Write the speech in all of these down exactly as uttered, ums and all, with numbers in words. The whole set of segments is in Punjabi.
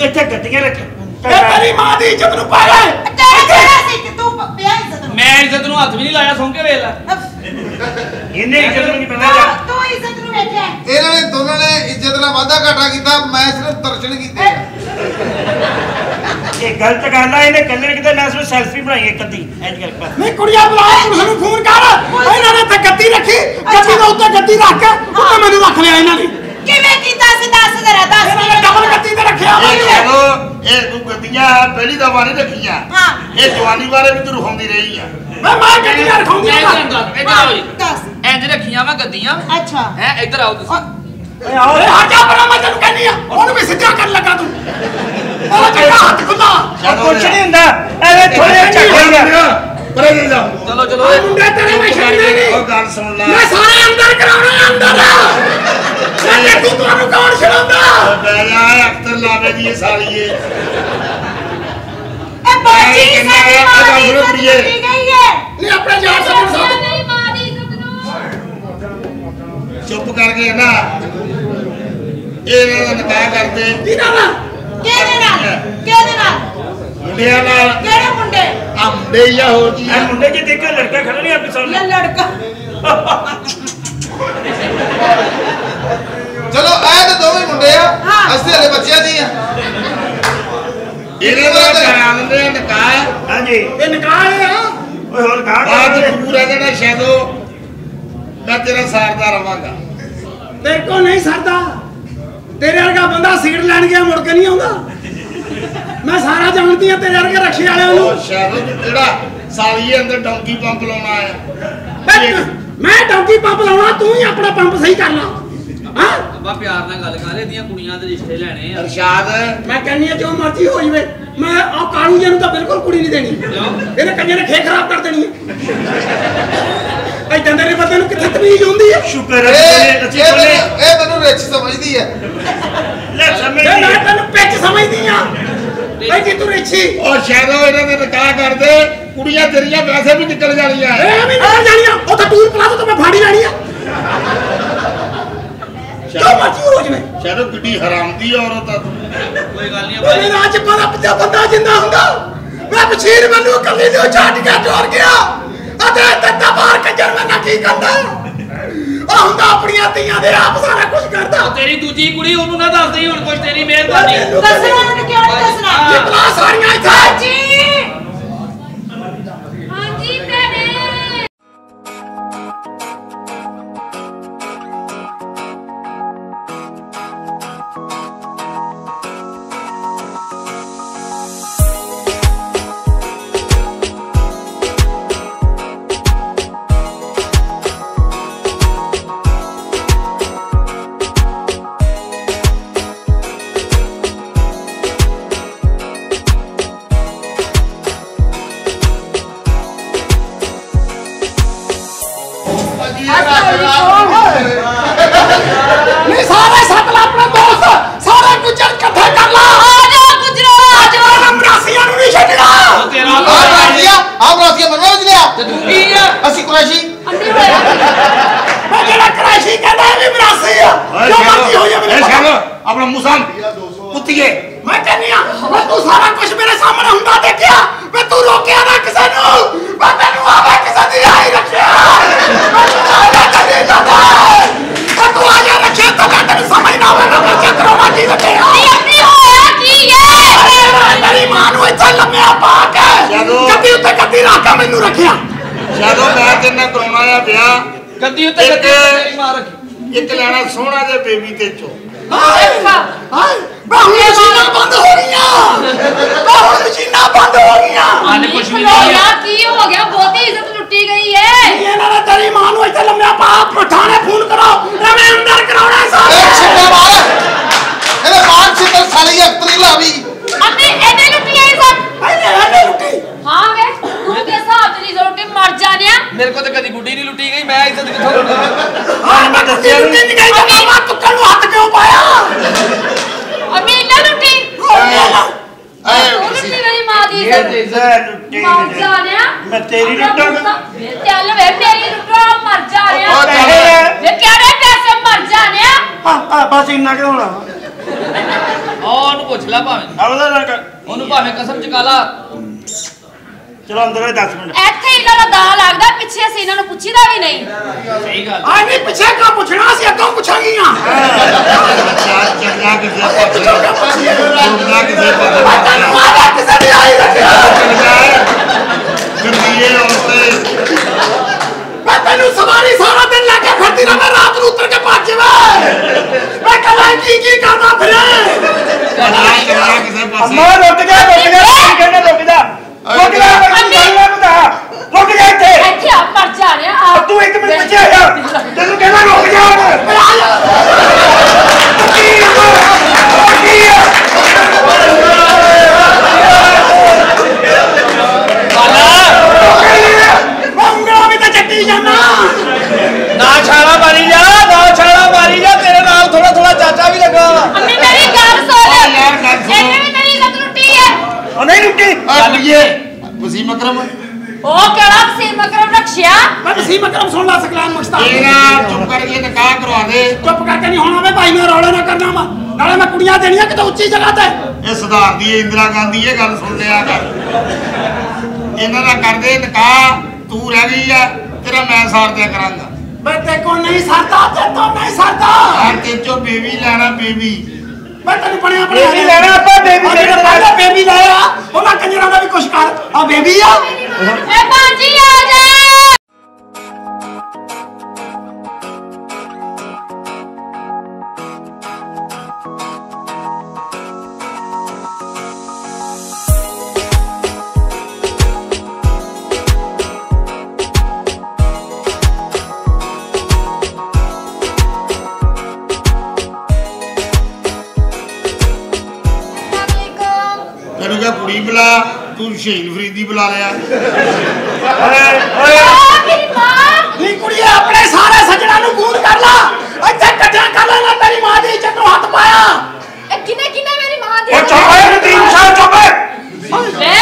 ਇੱਥੇ ਗੱਡੀਆਂ ਰੱਖ ਤੇਰੀ ਮਾਂ ਦੀ ਇੱਜ਼ਤ ਨੂੰ ਪਾ ਲੈ ਤੂੰ ਪਿਆ ਇੱਜ਼ਤ ਨੂੰ ਮੈਂ ਇੱਜ਼ਤ ਨੂੰ ਹੱਥ ਵੀ ਨਹੀਂ ਲਾਇਆ ਸੌਂ ਕੇ ਵੇਖ ਲੈ ਇਹਨੇ ਇੱਜ਼ਤ ਨੂੰ ਨਹੀਂ ਪਤਾ ਤੂੰ ਇੱਜ਼ਤ ਨੂੰ ਵੇਖਿਆ ਇਹਨਾਂ ਨੇ ਦੋਨਾਂ ਨੇ ਇੱਜ਼ਤ ਨਾਲ ਵਾਧਾ ਘਾਟਾ ਕੀਤਾ ਮੈਂ ਸਿਰਫ ਦਰਸ਼ਨ ਕੀਤੇ ਇਹ ਗਲਤ ਗੱਲ ਆ ਇਹਨੇ ਕੱਲੇ ਕਿਤੇ ਮੈਂ ਸਿਰਫ ਸੈਲਫੀ ਬਣਾਈ ਇੱਕ ਅੱਧੀ ਇੰਜ ਕਰ ਪਾ ਨਹੀਂ ਕੁੜੀਆਂ ਬੁਲਾ ਪੁਲਿਸ ਨੂੰ ਫੋਨ ਕਰ ਇਹਨਾਂ ਨੇ ਤਾਂ ਗੱਦੀ ਰੱਖੀ ਗੱਦੀ ਦੇ ਉੱਤੇ ਗੱਦੀ ਰੱਖ ਕੇ ਉੱਤੇ ਮੈਨੂੰ ਰੱਖ ਲਿਆ ਇਹਨਾਂ ਨੇ ਕਿਵੇਂ ਕੀਤਾ ਸੀ ਦੱਸ ਜ਼ਰਾ ਦੱਸ ਇਹਨਾਂ ਨੇ ਡਬਲ ਗੱਦੀ ਤੇ ਰੱਖਿਆ ਇਹ ਤੂੰ ਗੱਦੀਆਂ ਪਹਿਲੀ ਦਫਾ ਨਹੀਂ ਰੱਖੀਆਂ ਹਾਂ ਇਹ ਜਵਾਨੀ ਬਾਰੇ ਵੀ ਤੂੰ ਰਖਾਉਂਦੀ ਰਹੀ ਆ ਮੈਂ ਮਾਂ ਗੱਡੀਆਂ ਰਖਾਉਂਦੀ ਮੈਂ ਆ ਤੁਹਾਨੂੰ ਦੱਸ ਇੱਧਰ ਆਓ ਜੀ ਦੱਸ ਇੰਜ ਰੱਖੀਆਂ ਵਾ ਗੱਦੀਆਂ ਅੱਛਾ ਹੈ ਇੱਧਰ ਆਓ ਤੁਸੀਂ ਓਏ ਆਓ ਰੇ ਹਟਾ ਪਰਾਂ ਮੈਂ ਤੈਨੂੰ ਕਹਿੰਦੀ ਆ ਉਹਨੂੰ ਵੀ ਸਿੱਧਾ ਕਰਨ ਲੱਗਾ ਤੂੰ ਉਹ ਜਿਹੜਾ ਹੱਥ ਖੁੱਲਾ ਕੁਛ ਨਹੀਂ ਹੁੰਦਾ ਐਵੇਂ ਥੋੜੇ ਝੱਕੇ ਪਰੇ ਦੇ ਜਾ ਚਲੋ ਚਲੋ ਮੁੰਡੇ ਤੇਰੇ ਮੈਂ ਛੱਡਦੇ ਨਹੀਂ ਉਹ ਗੱਲ ਸੁਣ ਲੈ ਮੈਂ ਸਾਰੇ ਅੰਦਰ ਕਰਾਉਣਾ ਅੰਦਰ ਸਾਡੇ ਤੂੰ ਤੁਹਾਨੂੰ ਕੌਣ ਛਡਾਉਂਦਾ ਬੈ ਜਾ ਅਖਤਰ ਲਾਵੇ ਦੀ ਇਹ ਸਾਲੀਏ ਇਹ ਬੱਚੀ ਸਾਡੀ ਮਾਂ ਦੀ ਇੱਜ਼ਤ ਲੁੱਟੀ ਗਈ ਹੈ ਨਹੀਂ ਆਪਣੇ ਯਾਰ ਸਾਹਿਬ ਨੂੰ ਸਾਥ ਮੇਰੀ ਮਾਂ ਦੀ ਇੱਜ਼ਤ ਨੂੰ ਚੁੱਪ ਕਰਕੇ ਨਾ ਇਹਨਾਂ ਦਾ ਨਿਕਾਹ ਕਰਦੇ ਕਿਹਨਾਂ ਨਾਲ ਕਿਹਦੇ ਨਾਲ ਕਿਹਦੇ ਨਾਲ ਮੁੰਡਿਆਂ ਨਾਲ ਕਿਹੜੇ ਮੁੰਡੇ ਆ ਮੁੰਡੇ ਹੀ ਆ ਹੋਰ ਕੀ ਇਹ ਮੁੰਡੇ ਜੀ ਦੇਖ ਕੇ ਲੜਕਾ ਖੜਾ ਨਹੀਂ ਆਪੇ ਸਾਹਮਣੇ ਇਹ ਲੜਕਾ ਚਲੋ ਇਹ ਤਾਂ ਦੋਵੇਂ ਮੁੰਡੇ ਆ ਹਾਂ। ਅਸੀਂ ਹਲੇ ਬੱਚਿਆਂ ਦੀ ਆ ਇਹਨਾਂ ਦਾ ਕਰਾ ਦਿੰਦੇ ਆ ਨਿਕਾਹ ਹਾਂਜੀ ਇਹ ਨਿਕਾਹ ਆ ਓਏ ਹੋਰ ਗਾਹ ਬਾਅਦ ਪੂਰਾ ਕਹਿੰਦਾ ਸ਼ੈਦੋ ਮੈਂ ਤੇਰਾ ਸਾਰਦਾ ਰਵਾਂਗਾ ਤੇਰੇ ਕੋ ਨਹੀਂ ਸਰਦਾ ਤੇਰੇ ਵਰਗਾ ਬੰਦਾ ਸੀਟ ਲੈਣ ਗਿਆ ਮੁੜ ਕੇ ਨਹੀਂ ਆਉਂਦਾ ਮੈਂ ਸਾਰਾ ਜਾਣਦੀ ਆ ਤੇਰੇ ਵਰਗੇ ਰਕਸ਼ੇ ਵਾਲਿਆਂ ਨੂੰ ਉਹ ਸ਼ੈਦੋ ਜਿਹੜਾ ਸਾਲੀਏ ਅੰਦਰ ਡੌਂਕੀ ਪੰਪ ਲਾਉਣਾ ਆ ਮੈਂ- ਮੈਂ ਡੌਂਕੀ ਪੰਪ ਲਾਉਣਾ ਤੂੰ ਹੀ ਆਪਣਾ ਪੰਪ ਸਹੀ ਕਰ ਲਾ ਹਾਂ ਅੱਬਾ ਪਿਆਰ ਨਾਲ ਗੱਲ ਕਰ ਇਹਦੀਆਂ ਕੁੜੀਆਂ ਦੇ ਰਿਸ਼ਤੇ ਲੈਣੇ ਆ ਅਰਸ਼ਾਦ ਮੈਂ ਕਹਿੰਨੀ ਆ ਜੋ ਮਰਜ਼ੀ ਹੋ ਜਵੇ ਮੈਂ ਆ ਕਾਲੂ ਜੀ ਨੂੰ ਤਾਂ ਬਿਲਕੁਲ ਕੁੜੀ ਨਹੀਂ ਦੇਣੀ ਇਹਨੇ ਕੰਜੇ ਨੇ ਖੇ ਖਰਾਬ ਕਰ ਦੇਣੀ ਹੈ ਇਦਾਂ ਦੇ ਬੰਦੇ ਨੂੰ ਕਿੱਥੇ ਤਮੀਜ਼ ਹੁੰਦੀ ਹੈ ਸ਼ੁਕਰ ਇਹ ਹੈ ਅੱਛੀ ਇਹ ਬੋਲੇ ਮੈਨੂੰ- ਇਹ ਮੈਨੂੰ ਰਿਚ ਸਮਝਦੀ ਹੈ ਲੈ ਸਮਝ ਤੇ ਮੈਂ ਤੈਨੂੰ ਪਿੱਛ ਸਮਝਦੀ ਆ ਬਈ ਜੀ ਤੂੰ ਰਿਛੀ ਉਹ ਸ਼ੈਦੋ ਇਹਨਾਂ ਦੇ ਨਿਕਾਹ ਕਰਦੇ ਕੁੜੀਆਂ ਤੇਰੀਆਂ ਵੈਸੇ ਵੀ ਨਿਕਲ ਜਾਣੀਆਂ ਇਹ ਵੀ ਨਿਕਲ ਜਾਣੀਆਂ ਉਹ ਤਾਂ ਟੂਰ ਪਲਾਜ਼ਾ ਤੋਂ ਮੈਂ ਫਾੜੀ ਲੈਣੀ ਆ ਜੋ ਮਰਜ਼ੀ ਹੋ ਜਵੇ ਸ਼ੈਦੋ ਕਿੱਡੀ ਹਰਾਮਦੀ ਔਰਤ ਆ ਤੂੰ ਕੋਈ ਗੱਲ ਨਹੀਂ ਉਹਨੇ ਰਾਜ ਕੋਲ ਪਿੱਛੇ ਬੰਦਾ ਜਿੰਦਾ ਹੁੰਦਾ ਮੈਂ ਬਸ਼ੀਰ ਮੈਨੂੰ ਕੱਲੀ ਦੇ ਛੱਡ ਕੇ ਟੁਰ ਗਿਆ ਅਤੇ ਤੱਤਾ ਬਾਹਰ ਕੰਜਰ ਮੈਂ ਨਾ ਕੀ ਕਰਦਾ ਉਹ ਹੁੰਦਾ ਆਪਣੀਆਂ ਧੀਆਂ ਦੇ ਆਪ ਸਾਰਾ ਕੁਝ ਕਰਦਾ ਤੇਰੀ ਦੂਜੀ ਕੁੜੀ ਉਹਨੂੰ ਨਾ ਦੱਸ ਦੇਈ ਹੁਣ ਕੁਝ ਤੇਰੀ ਮਿਹਰਬਾਨੀ ਦੱਸਣਾ ਉਹਨੂੰ ਕਿਉਂ ਨਹੀਂ ਦੱਸਣਾ ਇਹ ਪਲਾ ਸਾਰੀਆਂ ਇੱਥੇ ਜੀ ਹਾਂਜੀ ਭੈਣੇ ਨਹੀਂ ਸਾਰੇ ਸੱਤ ਲਾ ਆਪਣਾ ਦੋਸਤ ਸਾਰੇ ਗੁੱਜਰ ਇਕੱਠੇ ਕਰ ਲਾ ਆ ਜਾ ਗੁਜਰਾ ਆ ਜਾ ਅਮਰਾਸੀਆਂ ਨੂੰ ਨਹੀਂ ਛੱਡਣਾ ਤੇਰਾ ਆ ਰਾਸੀਆ ਆ ਰਾਸੀਆ ਮਨਵਾ ਚ ਲਿਆ ਤੇ ਤੂੰ ਕੀ ਆ ਅਸੀਂ ਕੁਰੈਸ਼ੀ ਅੰਨੀ ਹੋਇਆ ਮੈਂ ਜਿਹੜਾ ਕਰਾਸ਼ੀ ਕਹਿੰਦਾ ਇਹ ਵੀ ਮਰਾਸੀ ਆ ਜੋ ਮਰਜ਼ੀ ਹੋ ਜਾਵੇ ਮੈਨੂੰ ਪਤਾ। ਆਪਣਾ ਮੁਸਾਨ ਕੁੱਤੀਏ ਮੈਂ ਕਹਿੰਦੀ ਆ ਮੈਂ ਤੂੰ ਸਾਰਾ ਕੁਝ ਮੇਰੇ ਸਾਹਮਣੇ ਹੁੰਦਾ ਦੇਖਿਆ ਮੈਂ ਤੂੰ ਰੋਕਿਆ ਨਾ ਕਿਸੇ ਨੂੰ ਮੈਂ ਤੈਨੂੰ ਆਵੇ ਕਿਸੇ ਦੀ ਆਈ ਰੱਖਿਆ ਮੈਂ ਤੂੰ ਆਵੇ ਕਦੇ ਜਾਂਦਾ ਮੈਂ ਤੂੰ ਆ ਜਾ ਰੱਖਿਆ ਤਾਂ ਮੈਂ ਤੈਨੂੰ ਸਮਝ ਨਾ ਆਵੇ ਨਾ ਮੈਂ ਚੱਕਰੋਂ ਮਾਜੀ ਰੱਖਿਆ ਅੰਨੀ ਹੋਇਆ ਕੀ ਹੈ ਮੇਰੀ ਮਾਂ ਨੂੰ ਇੱਥੇ ਲੰਮਿਆ ਪਾ ਕੇ ਜਦੋਂ- ਗੱਦੀ ਉੱਤੇ ਗੱਦੀ ਰੱਖ ਕੇ ਮੈਨੂੰ ਰੱਖਿਆ ਜਦੋਂ ਮੈਂ ਤੇਨਾਂ ਕਰਾਉਣਾ ਆ ਵਿਆਹ ਗੱਦੀ ਉੱਤੇ ਇੱਕ- ਗੱਦੀ ਉੱਤੇ ਤੇਰੀ ਮਾਂ ਰੱਖੀ ਇੱਕ ਲੈਣਾ ਸੋਹਣਾ ਜਿਹਾ ਬੇਬੀ ਤੇ ਚੋ ਹਾਏ ਹਾਏ ਮੈਂ ਹੁਣ ਮਸ਼ੀਨਾਂ ਬੰਦ ਹੋ ਗਈਆਂ ਮੈਂ ਹੁਣ ਮਸ਼ੀਨਾਂ ਬੰਦ ਹੋ ਗਈਆਂ ਆਨੇ ਕੁਝ ਵੀ ਨਹੀਂ ਖਲੋਇਆ ਆ ਕੀ ਹੋ ਗਿਆ ਬਹੁਤੀ ਇੱਜ਼ਤ ਲੁੱਟੀ ਗਈ ਹੈ ਇਹਨਾਂ ਨੇ ਤੇਰੀ ਮਾਂ ਨੂੰ ਇੱਥੇ ਲੰਮਿਆ ਪਾ ਪਠਾਣੇ ਫੋਨ ਕਰੋ ਐਵੇਂ ਅੰਦਰ ਕਰਾਉਣਾ ਇਹ ਸਾਰੇ ਛਿੱਟੇ ਮਾਰ ਇਹਦੇ ਮਾਰ ਛਿੱਟੇ ਸਾਲੀ ਅਖਤਰੀ ਲਾਵੀ ਅੰਨੀ ਇਹਨੇ ਲੁੱਟੀ ਹੈ ਇੱਜ਼ਤ ਐਨੇ ਐਨੇ ਲੁੱਟੀ ਹਾਂ ਵੇ ਤੂੰ ਤੇ ਹਿਸਾਬ ਤੇਰੀ ਲੁੱਟੀ ਮਰ ਜਾਣਿਆ ਮੇਰੇ ਕੋਲ ਤਾਂ ਕਦੀ ਗੁੱਡੀ ਨਹੀਂ ਲੁੱਟੀ ਗਈ ਮੈਂ ਇੱਜ਼ਤ ਕਿੱਥੋਂ ਲੁੱਟਾਂ ਹਾਂ ਮੈਂ ਦੱਸਿਆ ਨਹੀਂ ਨਹੀਂ ਗਈ ਤਾਂ ਮਾਂ ਤੁੱਕਣ ਨੂੰ ਹੱਥ ਕਿਉਂ ਪਾਇਆ ਅੰਨੀ ਇਹਨੇ ਲੁੱਟੀ ਐ ਤੂੰ ਲੁੱਟੀ ਮੇਰੀ ਮਾਂ ਦੀ ਇਹ ਇੱਜ਼ਤ ਇੱਜ਼ਤ ਲੁੱਟੀ ਮਰ ਜਾਣਿਆ ਮੈਂ ਤੇਰੀ ਲੁੱਟਾਂਗਾ ਵੇ ਚੱਲ ਵੇ ਮੇਰੀ ਲੁੱਟੋ ਮਰ ਜਾਣਿਆ ਉਹ ਪੈਸੇ ਵੇ ਕਿਹੜੇ ਪੈਸੇ ਮਰ ਜਾਣਿਆ ਆ ਆ ਬਸ ਇੰਨਾ ਕਿ ਹੋਣਾ ਉਹਨੂੰ ਪੁੱਛ ਲੈ ਭਾਵੇਂ ਆਵਦਾ ਨਾ ਕਰ ਉਹਨੂੰ ਭਾਵੇਂ ਕਸਮ ਚਕਾ ਲਾ ਚਲੋ ਅੰਦਰ ਆ ਦਸ ਮਿੰਟ ਇੱਥੇ ਇਹਨਾਂ ਦਾ ਦਾ ਲੱਗਦਾ ਪਿੱਛੇ ਅਸੀਂ ਇਹਨਾਂ ਨੂੰ ਪੁੱਛੀਦਾ ਵੀ ਨਹੀਂ ਸਹੀ ਗੱਲ ਆ ਨਹੀਂ ਪਿੱਛੇ ਕਾ ਪੁੱਛਣਾ ਸੀ ਅੱਗੋਂ ਪੁੱਛਾਂਗੀਆਂ ਚੰਗਾ ਕਿਸੇ ਪਾਸੇ ਚੰਗਾ ਕਿਸੇ ਪਾਸੇ ਤੈਨੂੰ ਆਦਾ ਕਿਸੇ ਦੀ ਆਈ ਰੱਖਿਆ ਗੰਦੀਏ ਔਰਤੇ ਮੈਂ ਤੈਨੂੰ ਸਵਾਰੀ ਸਾਰਾ ਦਿਨ ਲਾ ਕੇ ਫਿਰਦੀ ਰਹਾਂ ਮੈਂ ਰਾਤ ਨੂੰ ਉਤਰ ਕੇ ਭੱਜ ਜਾਵਾਂ ਮੈਂ ਕਲਾਂ ਕੀ ਕੀ ਕਰਦਾ ਫਿਰੇ ਚੰਗਾ ਕਿਸੇ ਪਾਸੇ ਅੰਮਾ ਰੁਕ ਜਾ ਰੁਕ ਜਾ ਕੀ ਕਹਿੰਦੇ ਰੁਕ ਜਾ ਰੁਕ ਜਾ ਮੈਨੂੰ ਗੱਲ ਨਾ ਬਤਾ ਰੁਕ ਜਾ ਇੱਥੇ ਇੱਥੇ ਆ ਮਰ ਜਾ ਰਿਹਾ ਆ ਤੂੰ ਇੱਕ ਮਿੰਟ ਪਿੱਛੇ ਆ ਜਾ ਤੈਨੂੰ ਕਹਿੰਦਾ ਰੁਕ ਜਾ ਉਂਗਲਾਂ ਵੀ ਤਾਂ ਚੱਟੀ ਜਾਣਾ ਨਾ ਛਾਲਾ ਮਾਰੀ ਜਾ ਨਾ ਛਾਲਾ ਮਾਰੀ ਜਾ ਤੇਰੇ ਨਾਲ ਥੋੜਾ ਥੋੜਾ ਚਾਚਾ ਵੀ ਲੱਗਾ ਵਾ ਅੰਮੀ ਮੇਰੀ ਗੱਲ ਸੁਣ ਯਾਰ ਗੱਲ ਸੁਣ। ਇਹਨੇ ਵੀ ਤੇਰੀ ਇੱਜ਼ਤ ਲੁੱਟੀ ਹੈ ਉਹ ਨਹੀਂ ਰੁਕੀ ਚੱਲੀਏ ਵਸੀਮ ਅਕਰਮ ਉਹ ਕਿਹੜਾ ਵਸੀਮ ਅਕਰਮ ਰਖਸ਼ਿਆ ਮੈਂ ਵਸੀਮ ਅਕਰਮ ਸੁਣ ਲਾ ਸਕਲਾਨ ਮੁਖਤਾਰ ਇਹਦਾ ਚੁੱਪ ਕਰਕੇ ਨਿਕਾਹ ਕਰਵਾ ਦੇ ਚੁੱਪ ਕਰਕੇ ਨਹੀਂ ਹੋਣਾ ਵੇ ਭਾਈ ਮੈਂ ਰੌਲੇ ਨਾ ਕਰਨਾ ਵਾ ਨਾਲੇ ਮੈਂ ਕੁੜੀਆਂ ਦੇਣੀਆਂ ਕਿਤੇ ਉੱਚੀ ਜਗ੍ਹਾ ਤੇ ਇਹ ਸੁਧਾਰ ਦੀ ਇੰਦਰਾ ਗਾਂਧੀ ਇਹ ਗੱਲ ਸੁਣ ਲਿਆ ਕਰ ਇਹਨਾਂ ਦਾ ਕਰਦੇ ਨਿਕਾਹ ਤੂੰ ਰਹਿ ਗਈ ਆ ਤੇਰਾ ਮੈਂ ਸਾਰ ਦਿਆ ਕਰਾਂਗਾ ਮੈਂ ਤੇ ਕੋ ਨਹੀਂ ਸਰਦਾ ਤੇ ਤੋ ਨਹੀਂ ਸਰਦਾ ਹਰ ਤੇ ਚੋ ਬੇਬੀ ਲੈਣਾ ਬੇਬੀ ਮੈਂ ਤੈਨੂੰ ਬਣਿਆ ਬੇਬੀ ਲੈਣਾ ਆਪਾਂ ਬੇਬੀ ਜਿਹੜਾ ਪਹਿਲਾਂ ਬੇਬੀ ਲਾਇਆ ਉਹਨਾਂ ਕੰਜਰਾਂ ਦਾ ਵੀ ਕੁਛ ਕਰ ਆ ਬੇਬੀ ਆ ਏ ਬਾਜੀ ਆ ਜਾ ਤੈਨੂੰ ਕਿਹਾ ਕੁੜੀ ਬੁਲਾ ਤੂੰ ਸ਼ਹੀਦ ਫਰੀਦੀ ਬੁਲਾ ਲਿਆ ਓਏ ਓਏ ਆ ਮੇਰੀ ਮਾਂ ਨੀ ਕੁੜੀਏ ਆਪਣੇ ਸਾਰੇ ਸੱਜਣਾ ਨੂੰ ਗੂੰਦ ਕਰ ਲਾ ਇੱਥੇ ਇਕੱਠਿਆਂ ਕਰ ਲੈਣਾ ਤੇਰੀ ਮਾਂ ਦੀ ਇੱਜ਼ਤ ਨੂੰ ਹੱਥ ਪਾਇਆ ਇਹ ਕਿਨੇ ਕਿਨੇ ਮੇਰੀ ਮਾਂ ਦੀ ਉਹ ਚੁੱਪ ਓਏ ਨਦੀਮ ਸਾਹਿਬ ਚੁੱਪ ਲੈ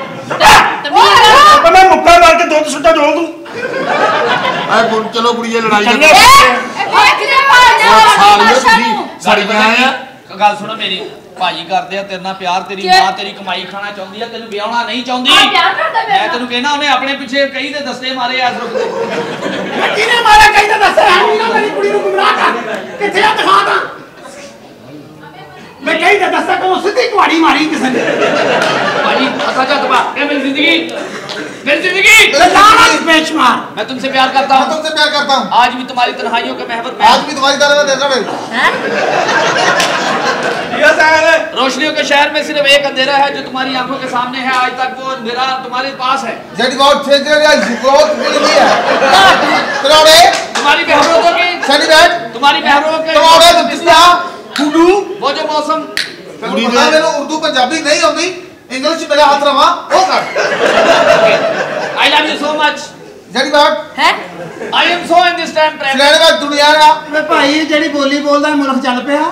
ਤਮੀਰ ਮੈਂ ਮੁੱਕਾ ਮਾਰ ਕੇ ਦੁੱਧ ਸੁੱਟਾ ਡੋਲ ਦੂੰ ਐ ਗੁਣ ਚਲੋ ਕੁੜੀਏ ਲੜਾਈ ਨਾ ਚੰਗੇ। ਇਹ ਇਹ ਕਿਨੇ ਮਾਰ ਜਾ ਸਾਲੀਓ ਤੁਸੀਂ ਸੜੀ ਗਏ ਆ ਗੱਲ ਸੁਣੋ ਮੇਰੀ ਭਾਜੀ ਕਰਦੇ ਆ ਤੇਰੇ ਨਾਲ ਪਿਆਰ ਤੇਰੀ ਜੇ- ਮਾਂ ਤੇਰੀ ਕਮਾਈ ਖਾਣਾ ਚਾਹੁੰਦੀ ਆ ਤੈਨੂੰ ਵਿਆਹਣਾ ਨਹੀਂ ਚਾਹੁੰਦੀ ਆ ਪਿਆਰ ਕਰਦਾ ਮੈਂ ਮੇਰਾ ਤੈਨੂੰ ਕਹਿਣਾ ਉਹਨੇ ਆਪਣੇ ਪਿੱਛੇ ਕਈ ਦੇ ਦਸਤੇ ਮਾਰੇ ਐਸ ਰੁਕ ਦੇ ਮੈਂ ਕਿਹਨੇ ਮਾਰਿਆ ਕਹੀ ਤਾਂ ਦੱਸਿਆ ਹੈ ਨਹੀਂ ਨਾ ਮੇਰੀ ਕੁੜੀ ਨੂੰ ਗੁੰਮਰਾਹ ਕਰ ਕਿੱਥੇ ਆ ਦਿਖਾ ਤਾਂ ਮੈਂ ਕਹੀ ਤਾਂ ਦੱਸਿਆ ਕਿ ਉਹ ਸਿੱਧੀ ਕੁਹਾੜੀ ਮਾਰੀ ਕਿਸੇ ਨੇ भाई अच्छा अच्छा दबा क्या मेरी जिंदगी मेरी जिंदगी लानत बेशुमार मैं तुमसे प्यार करता मैं हूँ तुमसे प्यार करता हूँ आज भी तुम्हारी तन्हाइयों के महबत आज भी तुम्हारी तरह देखा मैं हैं रोशनियों के शहर में सिर्फ एक अंधेरा है जो तुम्हारी आंखों के सामने है आज तक वो अंधेरा तुम्हारे पास है जेडी बहुत छेद या जिक्रोत मिल गया तोड़े तुम्हारी मेहरों की सनी बैठ तुम्हारी मेहरों के तोड़े तो किसने कुडू वो जो मौसम कुड़ी ने मेरे उर्दू पंजाबी नहीं आती इंग्लिश मेरे हाथ रवा वो कर I love you so much जेडी बैठ हैं I am so in this time present सिलेने में दुनिया का ਵੇ ਭਾਈ ਜਿਹੜੀ ਬੋਲੀ ਬੋਲਦਾ ਮੁਲਕ ਚੱਲ ਪਿਆ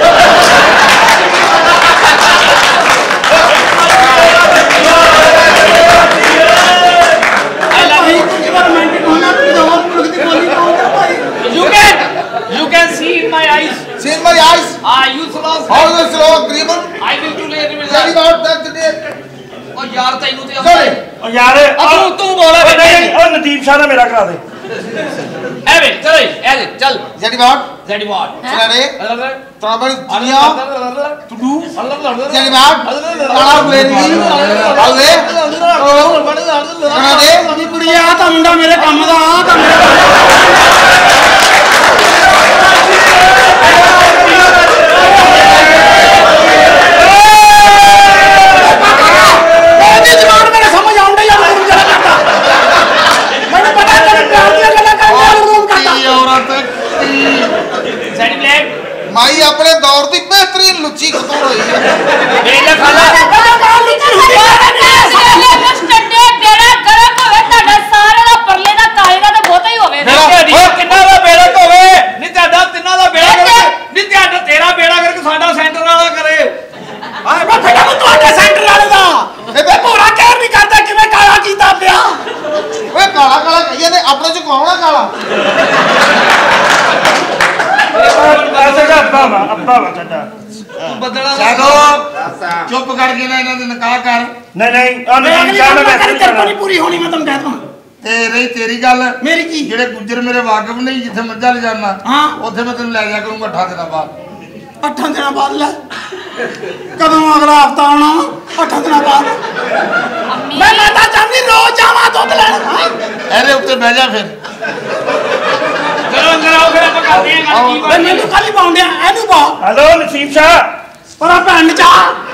आई लव ਭਾਈ you ਤੂੰ ਜਿਹੜਾ ਰੋਮਾਂਟਿਕ ਹੋਣਾ ਤੂੰ ਤਾਂ ਹੋਰ ਮੁਲਕ ਦੀ ਬੋਲੀ ਬੋਲਦਾ ਭਾਈ you can you can see in my eyes see in my eyes ah you slow how you slow क्रीमन I will too late with जेडी that बैठ दैट दुनिया ओ यार तैनू ते सॉरी ਉਹ ਯਾਰ अब तू तू बोला ਉਹ बेटे ਨਹੀਂ ਉਹ ਨਦੀਮ ਸਾਹਿਬ ਨਾਲ ਮੇਰਾ ਕਰਾ ਦੇ ए बे चल ए दे चल जेडी बैठ जेडी वाट सिलेने तोड़े दुनिया टुडू जेडी बैठ काला बेरी हालवे करा दे ਨੀ ਕੁੜੀ ਆ ਤਾਂ ਮੁੰਡਾ ਮੇਰੇ ਕੰਮ ਦਾ ਆ ਤਾਂ ਮੇਰੇ ਇਹਦੀ ਜ਼ਬਾਨ ਮੇਰੇ ਸਮਝ ਆਉਂਦੀ ਆ ਮੈਨੂੰ ਜਰਾ ਕਰਦਾ ਮੈਨੂੰ ਪਤਾ ਤੇਰੇ ਪਿਆਰ ਦੀਆਂ ਗੱਲਾਂ ਕਰਦਾ ਰੂਮ ਕਰਦਾ ਕੀ ਔਰਤ ਕੀ जेडी ब्लैक माई अपने दौर की बेहतरीन लुच्ची खतोड़ हुई है बेला खाला ਸਟੱਡੇ ਤੇਰਾ ਗਰਮ ਹੋਵੇ ਤੁਹਾਡਾ ਸਾਰੇ ਦਾ ਪਰਲੇ ਦਾ ਕਾਲੇ ਦਾ ਤਾਂ ਬਹੁਤਾ ਹੀ ਹੋਵੇ ਨਾ ਉਹ ਕਿੰਨਾ ਦਾ ਬੇੜਾ ਹੋਵੇ ਨਹੀਂ ਤੁਹਾਡਾ ਤਿੰਨਾਂ ਦਾ ਬੇੜਾ ਕਰਕੇ ਨਹੀਂ ਤੁਹਾਡਾ ਤੇਰਾ ਬੇੜਾ ਕਰਕੇ ਸਾਡਾ ਸੈਂਟਰ ਵਾਲਾ ਕਰੇ ਹਾਏ ਮੈਂ ਫਟਾ ਮੈਂ ਤੁਹਾਡੇ ਸੈਂਟਰ ਵਾਲੇ ਦਾ ਇਹ ਬੇ ਭੋਰਾ ਕਹਿਰ ਨਹੀਂ ਕਰਦਾ ਕਿਵੇਂ ਕਾਲਾ ਕੀਤਾ ਪਿਆ ਓਏ ਕਾਲਾ ਕਾਲਾ ਕਹੀਏ ਤੇ ਆਪਣੇ ਚ ਕੌਣਾ ਕਾਲਾ ਬਸ ਕਰ ਅੱਬਾ ਵਾ ਅੱਬਾ ਵਾ ਸਾਡਾ ਬੱਦਲਾ ਚਲੋ ਚੁੱਪ ਕਰਕੇ ਨਾ ਇਹਨਾਂ ਦੇ ਨਿਕਾਹ ਕਰ ਨਹੀਂ ਨਹੀਂ ਆ ਮੈਂ ਨਹੀਂ ਅਗਲੀ ਚਾਹ ਗੱਲ ਮੈਂ ਕਰੀ ਵੈਸੇ ਤੇਰੇ ਤੋਂ ਨਹੀਂ ਪੂਰੀ ਹੋਣੀ ਮੈਂ ਤੁਹਾਨੂੰ ਕਹਿ ਦਵਾਂ ਤੇ ਰਹੀ ਤੇਰੀ ਗੱਲ ਮੇਰੀ ਕੀ ਜਿਹੜੇ ਗੁੱਜਰ ਮੇਰੇ ਵਾਕਫ ਨਹੀਂ ਜਿੱਥੇ ਮੱਝਾਂ ਲੈ ਜਾਣਾ ਹਾਂ ਉੱਥੇ ਮੈਂ ਤੈਨੂੰ ਲੈ ਜਾ ਕਰੂੰਗਾ ਅੱਠਾਂ ਦਿਨਾਂ ਬਾਅਦ ਅੱਠਾਂ ਦਿਨਾਂ ਬਾਅਦ ਲੈ ਕਦੋਂ ਅਗਲਾ ਹਫਤਾ ਆਉਣਾ ਅੱਠਾਂ ਦਿਨਾਂ ਬਾਅਦ ਮੈਂ ਮੈਂ ਤਾਂ ਚਾਹੁੰਦੀ ਰੋਜ਼ ਜਾਵਾਂ ਦੁੱਧ ਲੈਣ ਹਾਂ ਇਹਦੇ ਉੱਤੇ ਬਹਿ ਜਾ ਫਿਰ ਚਲੋ ਅੰਦਰ ਆਓ ਫਿਰ ਆਪਾਂ ਕਰਦੇ ਆਂ ਗੱਲ ਕੀ ਮੈਨੂੰ ਕਾਲੀ ਪਾਉਂਦਿਆ ਇਹਨੂੰ ਪਾਓ ਹਲੋ ਨਸੀਬ ਸ਼ਾਹ ਪਰ ਭੈਣ ਚਾਹ